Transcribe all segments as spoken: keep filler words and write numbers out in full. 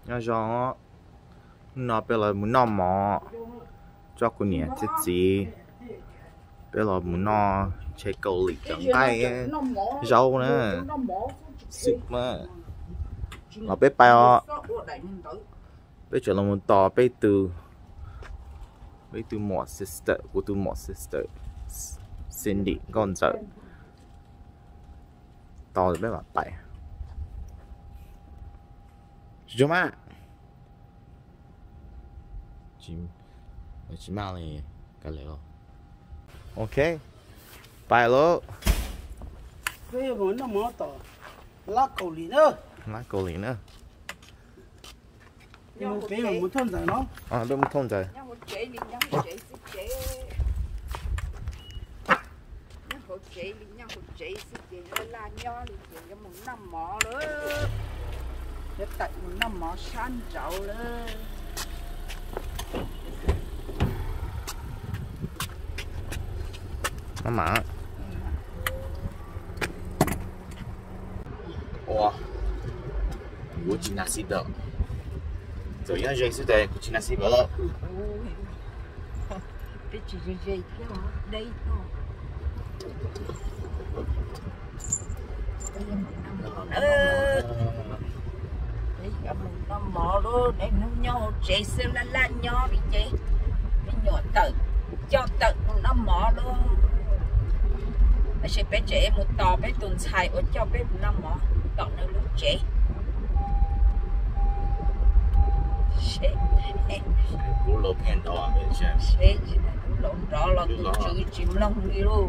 nhớ gió nó bây giờ muốn nó mỏ cho cô nhẹ chết gì bây giờ muốn nó chơi cầu lì chẳng tay rau nữa sức mà nó bé bao bây giờ là muốn tỏ bé từ bé từ một sister của từ một sister Cindy con vợ tỏ rồi bé bảo bảy chú má chỉ chỉ má này cái này rồi ok bài lô cái món nó món tỏ lá cầu lì nữa lá cầu lì nữa nhưng mà bé muốn thôn giải nó à bé muốn thôn giải chế đi nhau một chế sự kiện nó là nho thì chuyện cái một năm mỏ nữa để tại một năm mỏ san trậu nữa nó mặn wow cuci nasi dok rồi nhá dây sẽ đây cuci nasi bơ cái chỉ dây cái đây thôi đây gặp một năm mỏ đó đây nó nhau chế xem là là nhau bị chế cái nhỏ tự cho tự một năm mỏ đó mà sẽ bé chế một tò bé tuần xài ở cho bé một năm mỏ tỏ nó lúc chế sẽ cú lốp hẹn đỏ bên xem sẽ lộn rõ là tôi chữ chìm lông đi luôn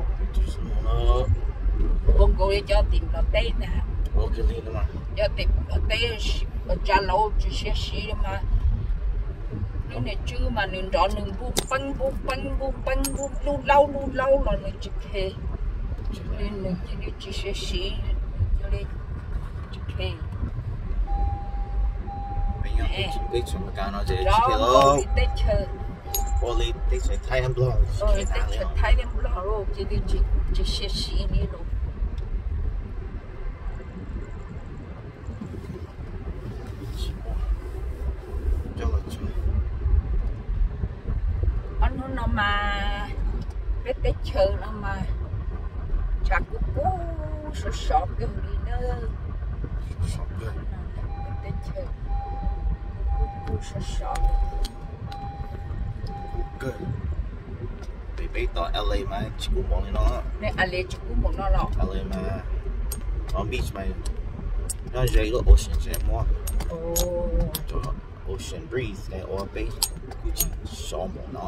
con cô đi cho tìm nó tê nè ok đi nữa mà cho tìm nó tê ở cha lâu chỉ sẽ xí mà nếu này chưa mà nên rõ nên bu băng bu băng bu băng bu lu lâu lu lâu là nên chỉ khe nên nên chỉ đi chỉ sẽ xí cho đi chỉ khe bây giờ tôi chuẩn bị cao nó chỉ chỉ đó đi tết chơi Oli tết chơi Thái em lo rồi tết chơi Thái em lo rồi chỉ đi chỉ chỉ sẽ xí đi rồi anh nó mà cái tết chơi nó mà chắc cũng cố sợ sợ cái gì nữa tết chơi cố sợ sợ good bị bị tỏ L A mà chỉ cũng muốn nó nè L A chỉ cũng muốn nó lọ L A mà on beach mà nó dễ lo ocean dễ mua cho ocean breeze cái or beach cũng chỉ sợ muốn nó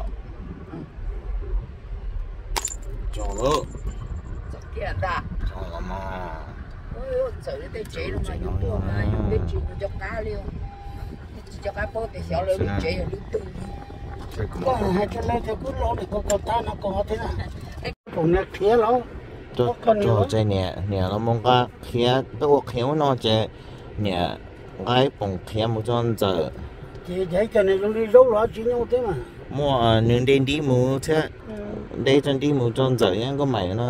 cho nó kia đã cho nó mà ôi trời ơi tết chơi nó mà dùng đồ mà dùng cái chuyện cho cá liêu chỉ cho cá bò thì xéo lấy cái chơi ở lúc từ có hai cái này thì cứ lo để có có ta nó có thế nào còn nó khía lắm cho cho chơi nè nè nó mong cái khía tôi khéo nó chơi nè cái bông khía một con giờ chị thấy cái này nó đi rốt rõ chỉ nhau thế mà mua nướng đen đi mua thế đây chân đi mua con giờ nhá có mày nó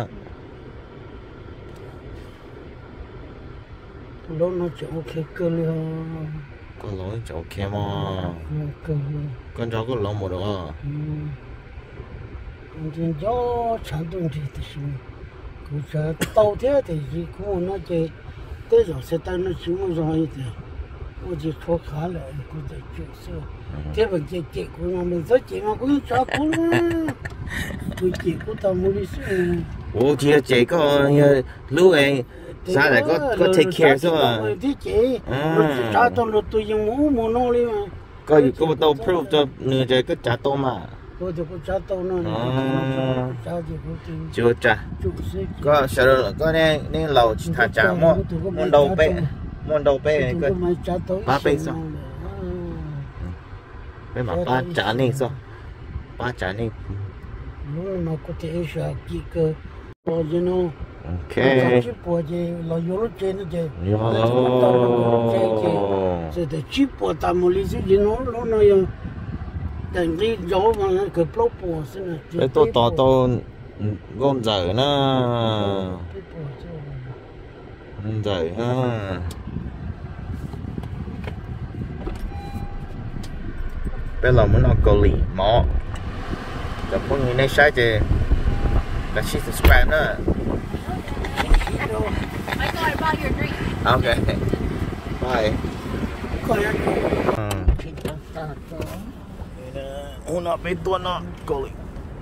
lúc nó chỗ cái cơ liền có lỗi chỗ kia mà con chó có lỗi một đó con chim chó chẳng đúng gì thì xin cũng sợ tàu thế thì chỉ cũng nó chỉ tới rồi sẽ tay nó chỉ muốn rồi thì我就脱卡了，我在角色，这本结结果我们这结嘛，我抓过了，我结果到没得事。 我记得这个要路诶，啥来个个 take care 是吧？ 这结，我抓到了都用我没弄的嘛。 個個都 prove 咗你這個扎多嘛？ 我就個扎多呢。 哦。 扎就個就扎。 就是。 個小了個呢呢老其他扎麼？麼豆杯，麼豆杯個八杯嗦。俾埋八扎呢嗦，八扎呢。 我那個這些幾個，我就喏。 OK。 直播就老有了錢了就。 有。 這的直播他們裡是人喏喏那樣，但你有嘛個播播是呢。 cái tôi to to gom dở nó. Dở ha. bây giờ muốn nó cầu lì mỏ cho mọi người này sai thì là chỉ subscribe nữa. I thought about your drink. Okay. Bye. Hôm nào bên tuần nó cầu lì.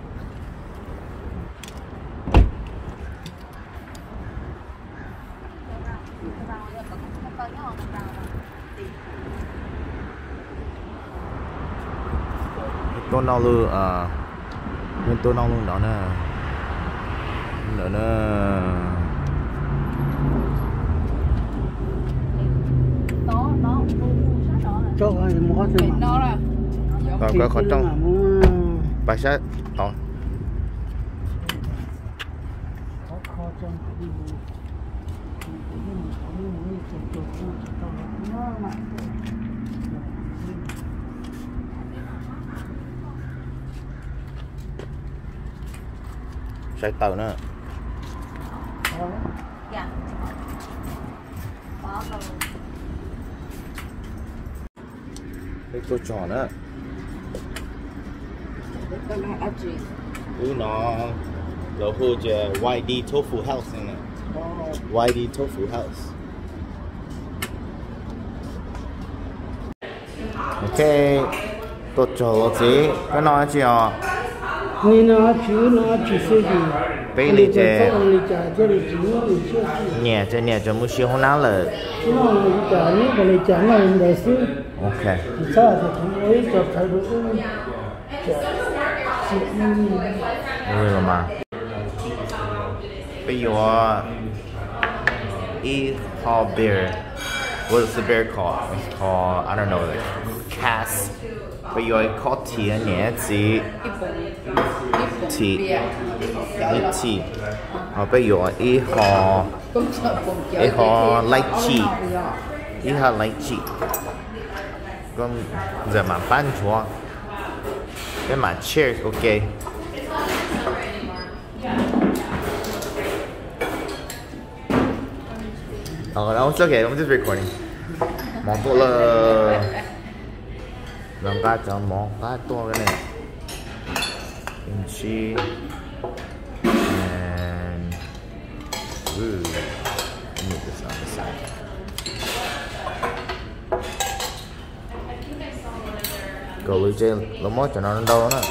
Tuần nào luôn à, bên tuần nào luôn đó nè, đó nè. Cho ai mua thì mà Nó là Rồi có còn trong bài sách to. Sai tàu nữa. dạ. Có rồi. Cái cô tròn á. Cái này ăn gì? Ừ nó là hồ chè Y D Tofu House này. Y D Tofu House. Ok, tôi cho nó gì? Cái nói gì à? 你那去那去谁的？ Bây giờ chè 你家这里只有你去。 nhẹ chè nhẹ cho mua siêu không nào là. 那你家你过来家那人在是， Ok. 你啥子我一个态度都，是嗯。 Rồi rồi mà. Bây giờ E Hall Bear. What is the bear called? It's called, I don't know, like Cass. Bây giờ có thịa nhẹ gì? Thịt. Ít thịt. Và bây giờ E Hall. E Hall lychee. E Hall lychee. Còn giờ mà bán chúa. Cái mà cheers, ok. Oh, no, it's okay. I'm just recording. Món to là làm cá cho món cá to cái này. Kimchi and ooh, let me put this on the side. Cầu lưỡi trên nó mót cho nó đâu nữa.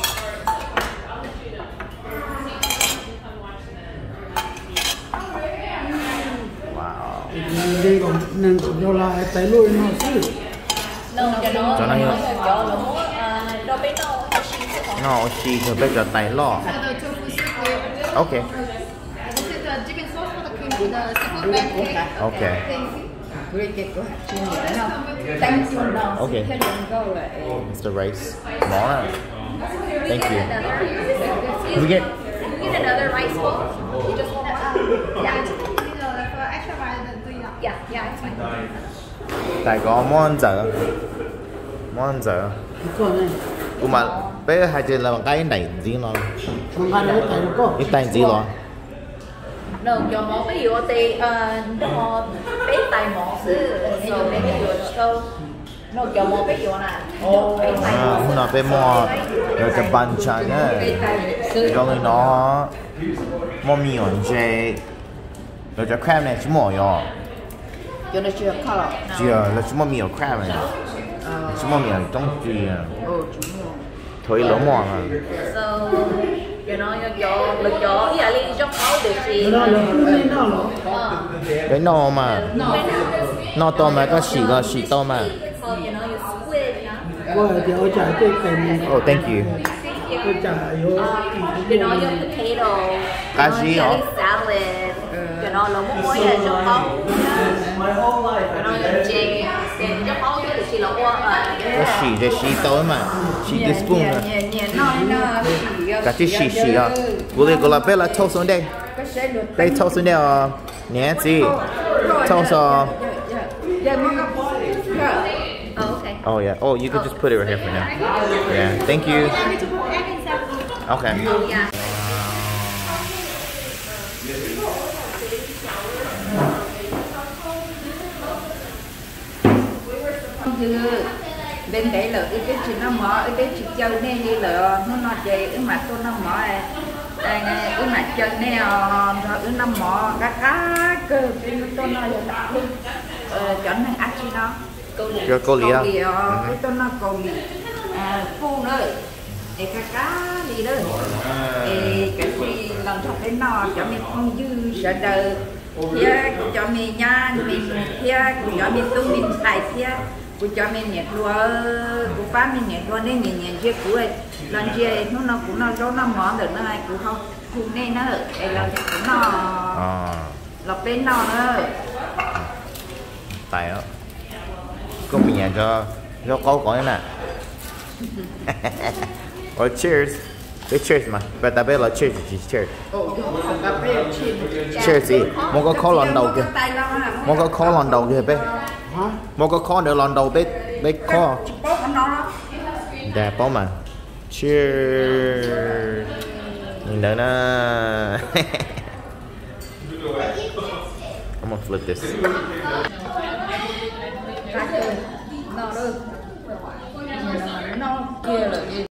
Đây còn nên cho lại tay lôi nó xí. Nâng cho nó Cho nó nhiều. cho nó mua đâu biết đâu. Nó chỉ cho bây giờ tay lo. Okay. This is the chicken sauce for the cream, the seafood pancake. Okay. Okay. It's the rice. Món à. Thank you. We get. You need another rice bowl. You just want one? Yeah. For extra rice, then three. Yeah, yeah, it's fine. Tại có món dở. Món dở. Cái này. Cũng mà bây giờ hai chị là bằng cái này gì nó. Bằng cái này tay nó có. Cái tay gì nó. Nâng cho món ví dụ thì nó bé tay món sư ví dụ bé ví dụ đâu nó cho món ví dụ này bé tay À, hôm nào bên mua rồi cái bánh chả nhá. Rồi nó mua mì ổn chê. Rồi cái crab này chỉ mua rồi. cho nó chưa có lọ Chưa là chỉ mua mì ở crab này. Chỉ mua mì ở trong gì à. Thôi lỗ mò mà. so cho nó cho lực cho ý là liên trong máu được gì Nó là cái nó là. Cái nò mà. Nò to mà có xỉ là xỉ to mà. so cho nó như squid nhá Qua thì ở trả cái cái Oh, thank you. cái trả vô. cho nó như potato Cá gì hả? salad cho nó là một mối là trong máu cho nó như chè chè trong máu chứ là chỉ là qua Có xỉ thì xỉ to mà. Xỉ cái spoon mà. nhẹ nhẹ nó nó Cả chỉ xỉ xỉ à. Cô đây cô là bé là thâu xuống đây. Đây thâu xuống đây à. Nhé gì. Thâu xuống. Oh, okay. Oh yeah. Oh, you could just put it right here for now. Yeah. Thank you. Okay. Yeah. bên đấy là cái cái chuyện nó mở cái chuyện chơi này đi là nó nó chơi cái mặt tôi nó mở cái mặt chơi này rồi nó mở cá cá cơ cái tôi nó là chọn hàng ăn chi nó câu lì cái tôi nó câu lì phu nữa để cá cá đi đó thì cái gì làm thật đến nó cho mình không dư sợ đời thì cho mình nha mình thì cho mình tu mình xài thì của cho mình nhẹ lúa của ba mình nhẹ lúa nên nhẹ nhẹ chưa của lần chia nó nó cũng nó cho nó mỏ được nó này cũng không cũng nên nó để làm cho cũng nó lọc bên nó nữa tại đó có mình nhà cho cho có có nè or cheers cái cheers mà và ta biết là cheers chỉ cheers cheers gì một cái khó lần đầu kìa một cái khó lần đầu kìa bé một cái khó nữa lần đầu bé bé khó đẹp không mà cheers nhìn nữa nè I'm gonna flip this nó kia là